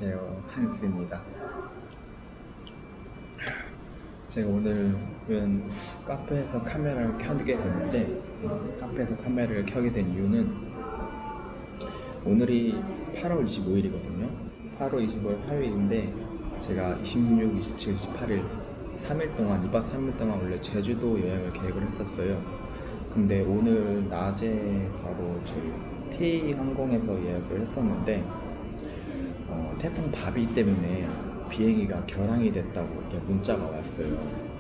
안녕하세요, 한스입니다. 제가 오늘은 카페에서 카메라를 켜게 됐는데, 카페에서 카메라를 켜게 된 이유는 오늘이 8월 25일이거든요 8월 25일 화요일인데, 제가 26, 27, 28일 3일 동안 2박 3일 동안 원래 제주도 여행을 계획을 했었어요. 근데 오늘 낮에 바로 저희 T항공에서 예약을 했었는데, 태풍 바비 때문에 비행기가 결항이 됐다고 이렇게 문자가 왔어요.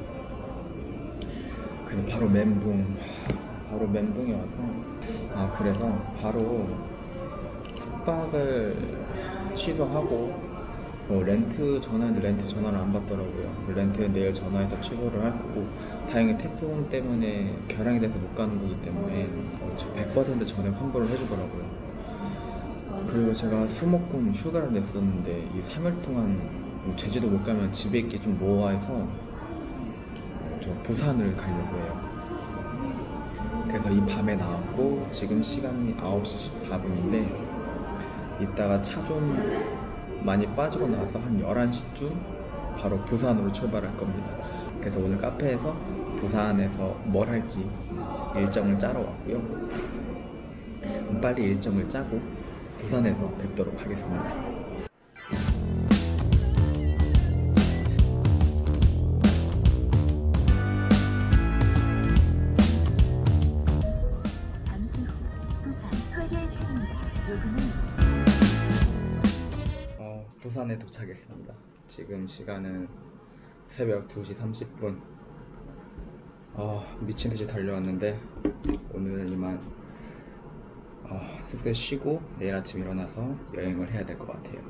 그래서 바로 멘붕이 와서, 그래서 바로 숙박을 취소하고, 렌트 전화를 안 받더라고요. 렌트 내일 전화해서 취소를 할 거고, 다행히 태풍 때문에 결항이 돼서 못 가는 거기 때문에 100% 전액 환불을 해주더라고요. 그리고 제가 수목금 휴가를 냈었는데, 이 3일 동안 제주도 못 가면 집에 있기 좀 뭐해서 저 부산을 가려고 해요. 그래서 이 밤에 나왔고, 지금 시간이 9시 14분인데 이따가 차 좀 많이 빠지고 나서 한 11시쯤 바로 부산으로 출발할 겁니다. 그래서 오늘 카페에서 부산에서 뭘 할지 일정을 짜러 왔고요. 그럼 빨리 일정을 짜고 부산에서 뵙도록 하겠습니다. 잠시 후 부산 토요일입니다. 요금은 부산에 도착했습니다. 지금 시간은 새벽 2시 30분. 미친듯이 달려왔는데 오늘은 이만 숙소에 쉬고 내일 아침 일어나서 여행을 해야 될 것 같아요.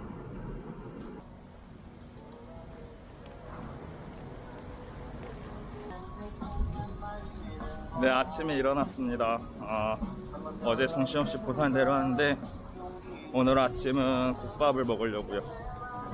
네, 아침에 일어났습니다. 어제 정신없이 부산 내려왔는데 오늘 아침은 국밥을 먹으려고요.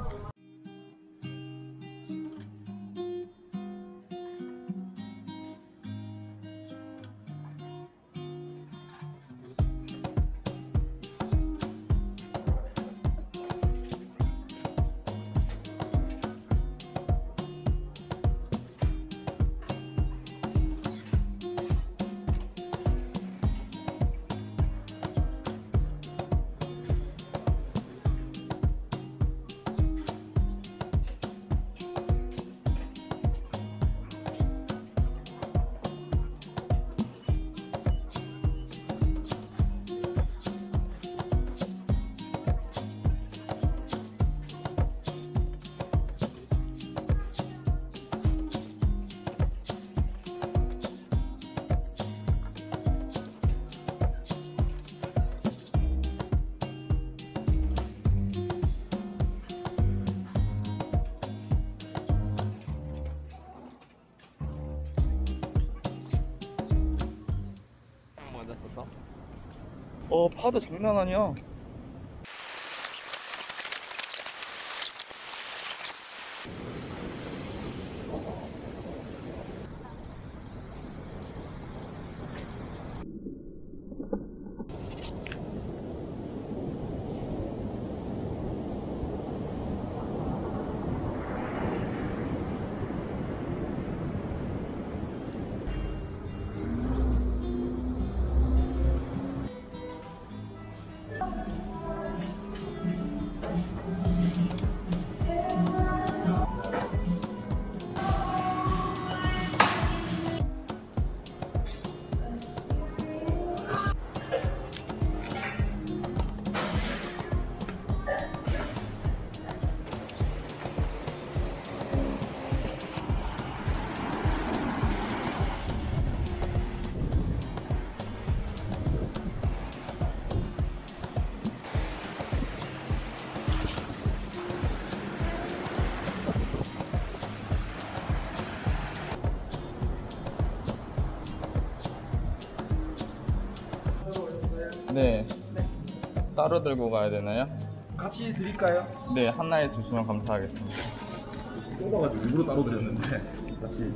파도 장난 아니야. 네. 따로 들고 가야 되나요? 같이 드릴까요? 네, 하나에 주시면 감사하겠습니다. 뽑아가지고 일부러 따로 드렸는데 같이.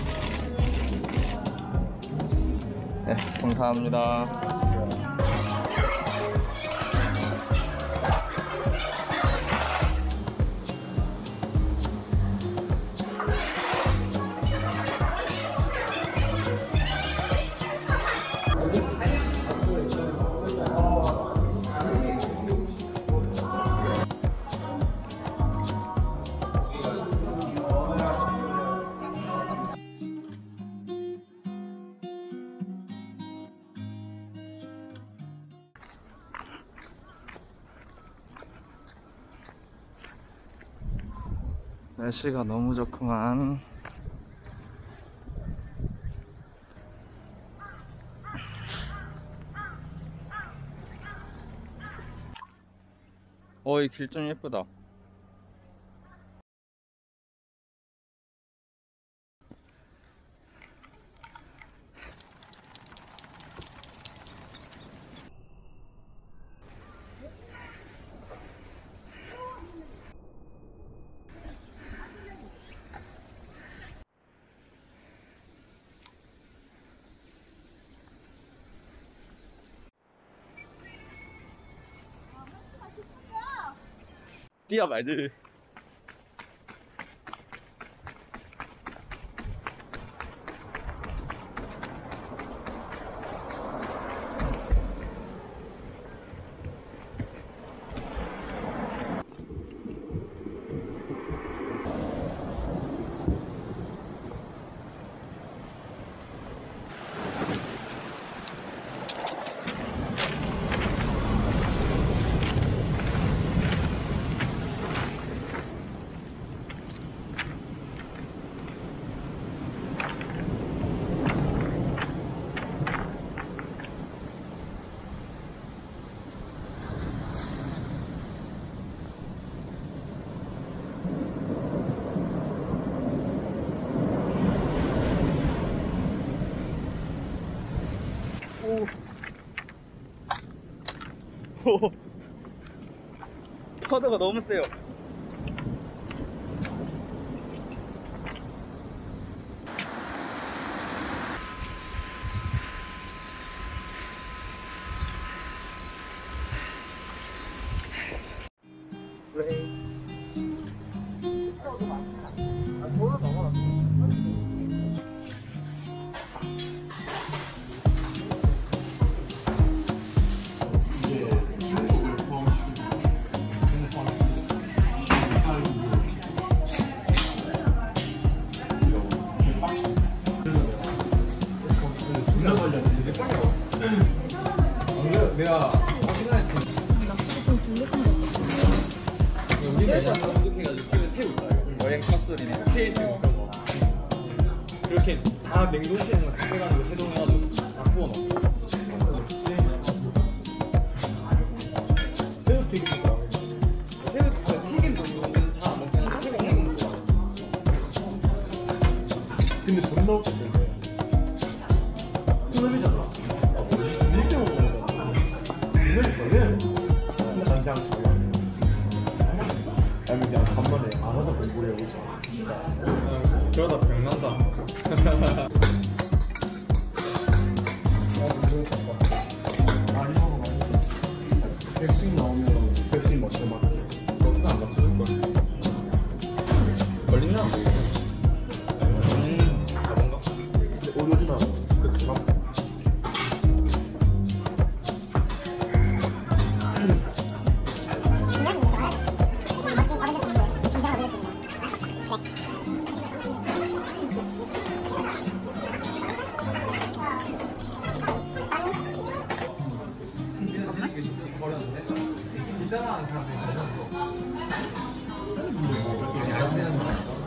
네, 감사합니다. 날씨가 너무 좋구만. 이 길 좀 예쁘다. 뛰어 말들. 오. 파도가 너무 세요. 내가 우리 매장 공격해가지고 새우 있다. 여행 컷소리네. 케이스 이런 거. 그렇게 다 냉동실에 해가지고 해동해가지고 다 구워놓고. 새우 튀김 좋아. 새우 튀김 정도는 다 먹고 새우 먹는 거. 근데 존나 웃겼는데. 소름이잖아. 밀대 먹는 거. 이걸 걸려. 간장 잘 나네. 아니 그냥 간만에 안 하다 공부를 해보자. 진짜. 그러다 병난다. 많이 먹어 많이. 백신 나오면 백신 맞죠 막. 백신 안 맞을 걸. 걸리나? 가본가? 오류주나. 그렇죠. 버렸는데? 이상한 사람들이 버렸어.